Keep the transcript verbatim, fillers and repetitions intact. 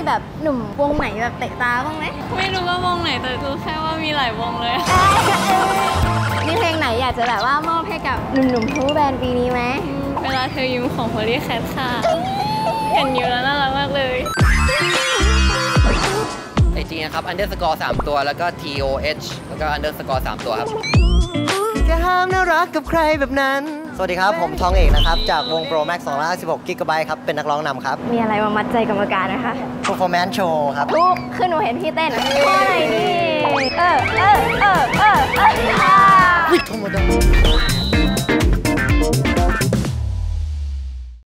แบบหนุ่มวงไหนแบบเตะตาบ้างไหมไม่รู้ว่าวงไหนแต่รู้แค่ว่ามีหลายวงเลยมีเพลงไหนอยากจะแบบว่ามอบให้กับหนุ่มๆทูแบนด์ปีนี้ไหมเวลาเธอยิ้มของ Polycat ค่ะเห็นอยู่แล้วน่ารักมากเลยไอจีนะครับ underscore สามตัวแล้วก็ T O H แล้วก็ underscore สามตัวครับแค่ห้ามน่ารักกับใครแบบนั้นสวัสดีครับผมทองเอกนะครับจากวง Pro Max สองร้อยห้าสิบหก กิกะไบต์ครับเป็นนักร้องนำครับมีอะไรมามัดใจกรรมการนะคะ performance show ครับทุกคือหนูเห็นพี่เต้นใช่นี่เออเออเออเออเออวิทย์ธรรมดา